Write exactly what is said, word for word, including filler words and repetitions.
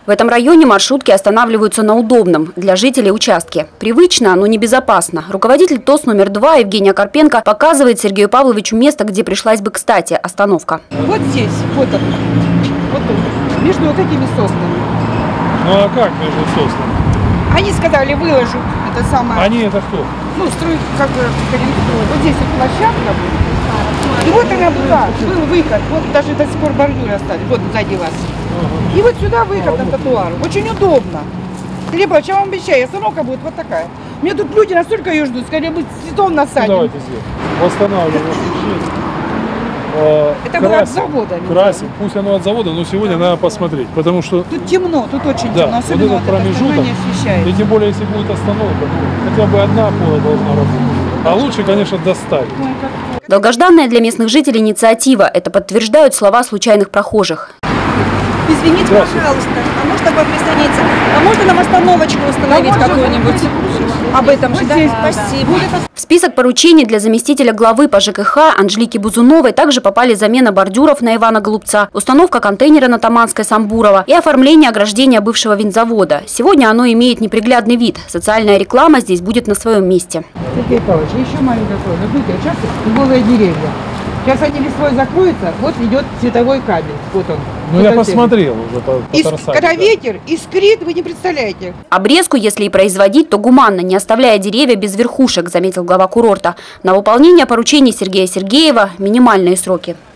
В этом районе маршрутки останавливаются на удобном для жителей участке. Привычно, но небезопасно. Руководитель ТОС номер два Евгения Карпенко показывает Сергею Павловичу место, где пришлась бы кстати остановка. Вот здесь, вот он, вот тут, между вот этими соснами. Ну а как между соснами? Они сказали, выложу это самое. Они это кто? Ну, строить как бы, вот здесь вот площадка будет. И вот она была, был выход, вот даже до сих пор бордюры остались, вот сзади вас. И вот сюда выход на тротуар. Очень удобно. Либо, я вам обещаю, остановка будет вот такая. Мне тут люди настолько ее ждут, скорее бы цветом насадим. Ну, давайте здесь. Восстанавливаем освещение. Это было от завода. Красим. Пусть оно от завода, но сегодня надо посмотреть. Потому что тут темно, тут очень да, темно. Особенно вот этот вот промежуток. не освещает. И тем более, если будет остановка, ну, хотя бы одна опора должна работать. А лучше, конечно, доставить. Долгожданная для местных жителей инициатива. Это подтверждают слова случайных прохожих. Извините, пожалуйста, а можно к вам присоединиться? А можно нам остановочку установить да, какую-нибудь? Об этом же, да? Спасибо. В список поручений для заместителя главы по ЖКХ Анжелики Бузуновой также попали замена бордюров на Ивана Голубца, установка контейнера на Таманской Самбурова и оформление ограждения бывшего винзавода. Сегодня оно имеет неприглядный вид. Социальная реклама здесь будет на своем месте. Сергей Павлович, еще маленькое слово. Видите, участок и голые деревья. Сейчас они листвой закроются, вот идет световой кабель. Вот он. Ну я посмотрел уже по, по и торсам, когда да. ветер искрит, вы не представляете. Обрезку, если и производить, то гуманно, не оставляя деревья без верхушек, заметил глава курорта. На выполнение поручений Сергея Сергеева минимальные сроки.